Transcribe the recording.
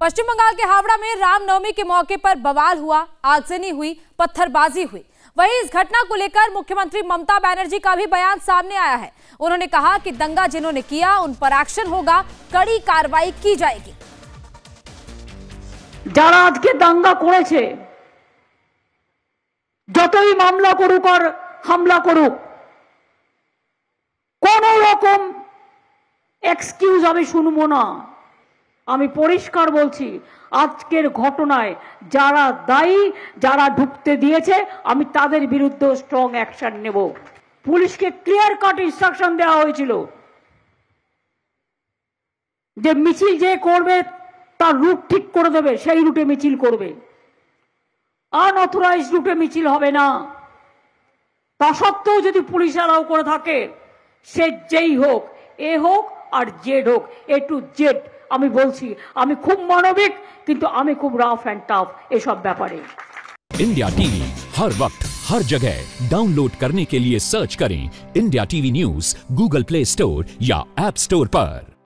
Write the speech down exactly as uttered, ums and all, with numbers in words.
पश्चिम बंगाल के हावड़ा में रामनवमी के मौके पर बवाल हुआ, आगजनी हुई, पत्थरबाजी हुई। वहीं इस घटना को लेकर मुख्यमंत्री ममता बनर्जी का भी बयान सामने आया है। उन्होंने कहा कि दंगा जिन्होंने किया उन पर एक्शन होगा, कड़ी कार्रवाई की जाएगी। যারা আজকে দাঙ্গা করেছে যতই মামলা করুক আর হামলা করুক, কোন রকম এক্সকিউজ আমি শুনবো না। আমি পরিষ্কার বলছি, আজকের ঘটনায় যারা দায়ী, যারা ঢুকতে দিয়েছে, আমি তাদের বিরুদ্ধে স্ট্রং অ্যাকশন নেব। পুলিশকে ক্লিয়ার কাট ইনস্ট্রাকশন দেওয়া হয়েছিল যে মিছিল যে করবে তার রুট ঠিক করে দেবে, সেই রুটে মিছিল করবে, আনঅথরাইজড রুটে মিছিল হবে না। তা সত্ত্বেও যদি পুলিশ অ্যালাউ করে থাকে, সে যেই হোক, এ হোক আর জেড হোক, এ টু জেড, আমি বলছি আমি খুব মানবিক, কিন্তু আমি খুব রাফ অ্যান্ড টাফ এসব ব্যাপারে। इंडिया टीवी हर वक्त हर जगह डाउनलोड करने के लिए सर्च करें India TV news Google Play Store या ऐप स्टोर पर।